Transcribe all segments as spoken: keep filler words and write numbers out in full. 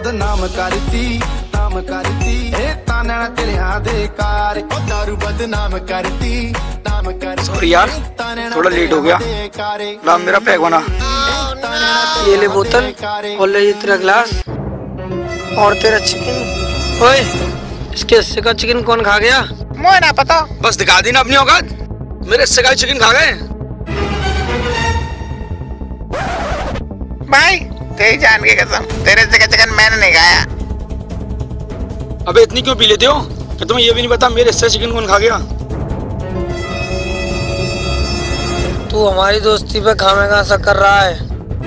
बदनाम करती नाम करती ए ताना तेरे हां दे कार दारू बदनाम करती नाम कर। सॉरी यार थोड़ा लेट हो गया। ला मेरा पैक बना। ये ले बोतल और ले ये तेरा गिलास और तेरा चिकन। ओए इसके हिस्से का चिकन कौन खा गया? मुझे ना पता। बस दिखा दी ना अपनी औकात। मेरे हिस्से का चिकन खा गए भाई। तेरी जान की कसम तेरे हिस्से का चिकन मैंने नहीं खाया। अबे इतनी क्यों पी लेते हो कि तुम्हें ये भी नहीं पता मेरे हिस्से चिकन कौन खा गया? तू हमारी दोस्ती पे खामेखा सा कर रहा है।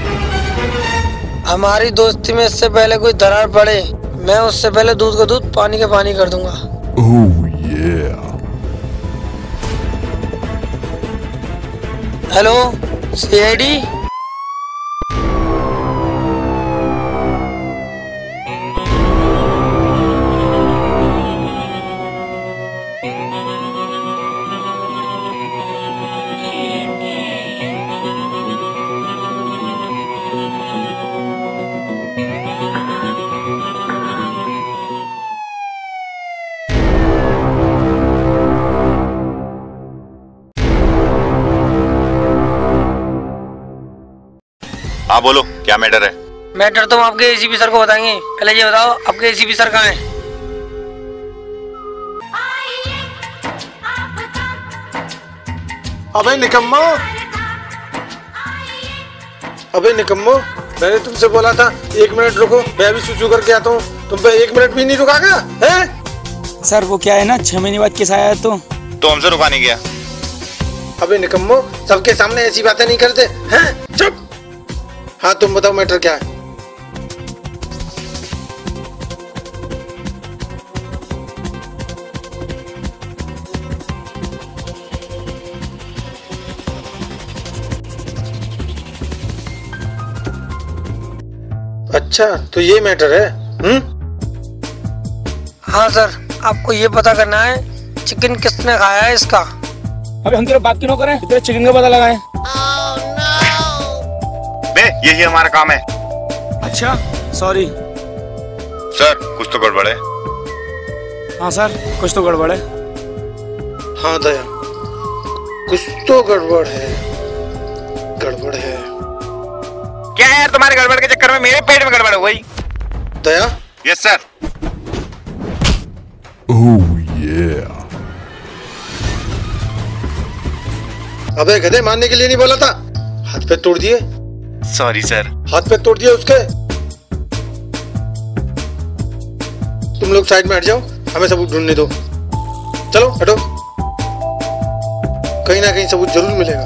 हमारी दोस्ती में इससे पहले कोई दरार पड़े मैं उससे पहले दूध का दूध पानी का पानी कर दूंगा। Oh, yeah. Hello C I D. हाँ बोलो क्या मैटर है? मैटर तो हम आपके एसीपी सर को बताएंगे। पहले ये बताओ आपके एसीपी सर कहाँ हैं? अबे निकम्मो अबे निकम्मो मैंने तुमसे बोला था एक मिनट रुको मैं अभी सुसु करके आता हूँ। तुम पे एक मिनट भी नहीं रुका क्या है? सर वो क्या है ना छह महीने बाद केस आया है तो तो हमसे रुका नहीं गया। अबे निकम्मो सबके सामने ऐसी बातें नहीं करते हैं। चुप। हाँ तुम बताओ मैटर क्या है? अच्छा तो ये मैटर है। हम्म हाँ सर आपको ये पता करना है चिकन किसने खाया है इसका। अबे हम तेरे बात क्यों करें तेरे चिकन का पता लगाएं। बे यही हमारा काम है। अच्छा सॉरी सर कुछ तो गड़बड़ है। हाँ सर कुछ तो गड़बड़ है। हाँ दया कुछ तो गड़बड़ है गड़बड़ है। क्या यार तुम्हारे गड़बड़ के चक्कर में मेरे पेट में गड़बड़ हो गई। Daya yes sir. Oh, yeah. अबे गधे मारने के लिए नहीं बोला था। हाथ पे तोड़ दिए। Sorry sir. हाथ पे तोड़ दिए उसके। तुम लोग साइड में हट जाओ हमें सबूत ढूंढने दो। चलो हटो कहीं ना कहीं सबूत जरूर मिलेगा।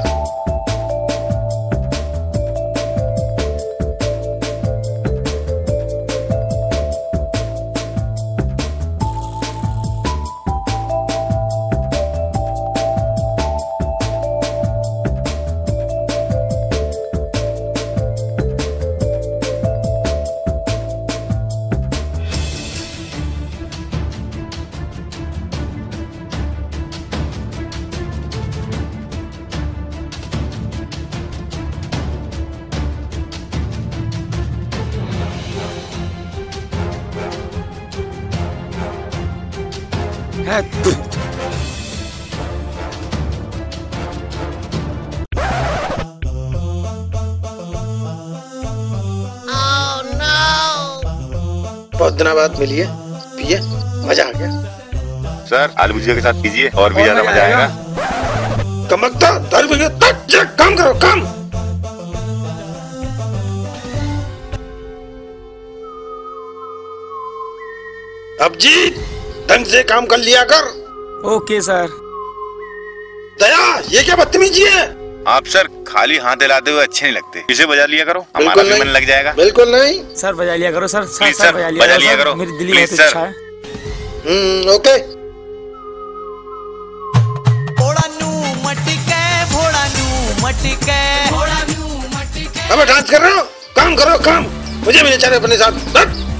है तू। बहुत दिनों बाद मिली है पिए मजा आ गया। सर आलू भुजिया के साथ पीजिए और भी ज्यादा मजा आएगा। कमकता दारू पी के काम करो काम। अब जी ढंग से काम कर लिया कर। Okay sir. दया ये क्या बदतमीजी है? आप सर खाली हाथ हिलाते हुए अच्छे नहीं लगते। इसे बजा लिया करो हमारा भी मन लग जाएगा। बिल्कुल नहीं सर बजा लिया करो सर। सर, सर, सर बजा लिया, बजा लिया करो मेरी दिली प्लीज बहुत सर। अच्छा है। हम्म ओके। अबे डांस कर रहे हो काम करो काम। मुझे भी ले चले अपने साथ।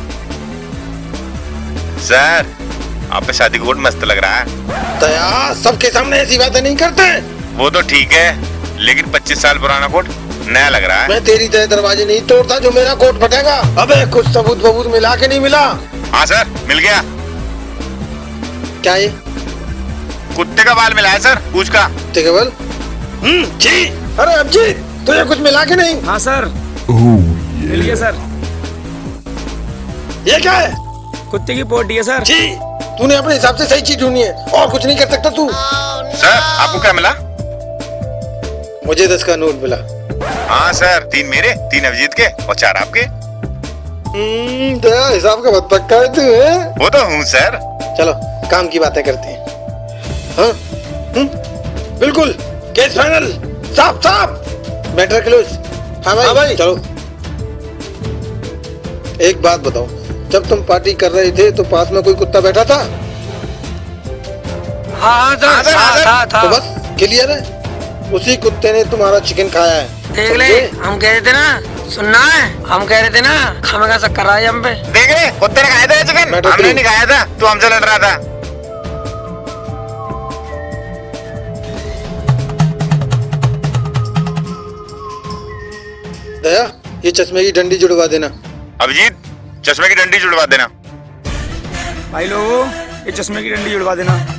सर आप पे शादी कोट मस्त लग रहा है। तो यार सबके सामने ऐसी बातें नहीं करते। वो तो ठीक है लेकिन पच्चीस साल पुराना कोट नया लग रहा है। मैं तेरी तरह दरवाजे नहीं तोड़ता जो मेरा कोट फटेगा। अबे कुछ सबूत बबूत मिला के नहीं मिला? हाँ सर मिल गया। क्या ये? कुत्ते का बाल मिला है सर, पूछ का। कुत्ते का बाल? हम्म जी। अरे अभिजीत तुझे कुछ मिला के नहीं? हाँ सर Oh मिल गया yeah. सर। ये क्या है? कुत्ते की पोटी है सर। जी तूने अपने हिसाब से सही चीज ढूंढी है और कुछ नहीं कर सकता तू। सर आपको क्या मिला? मुझे दस का नोट मिला। हाँ सर, तीन मेरे, तीन अभिजीत के और चार आपके। हम्म तेरा हिसाब का बहुत पक्का है तू है? वो तो हूँ सर। चलो काम की बातें करते हैं। हाँ हम्म बिल्कुल केस फाइनल, साफ साफ, मैटर क्लोज। हाँ भाई, हाँ भाई चलो। एक बात बताओ, जब तुम पार्टी कर रहे थे तो पास में कोई कुत्ता बैठा था? हाँ सर, था, था, था। तो बस क्लियर है, उसी कुत्ते ने तुम्हारा चिकन खाया है। देख ले, हम कह रहे थे ना, सुनना है, हम कह रहे थे ना हमें का शक्कर आया हम पे। देख रहे कुत्ते ने खाया था चिकन, हमने नहीं खाया था, तू हमसे लड़ रहा था। दया ये चश्मे की डंडी जुड़वा देना। अभिजीत चश्मे की डंडी जुड़वा देना। भाई लोगों ये चश्मे की डंडी जुड़वा देना।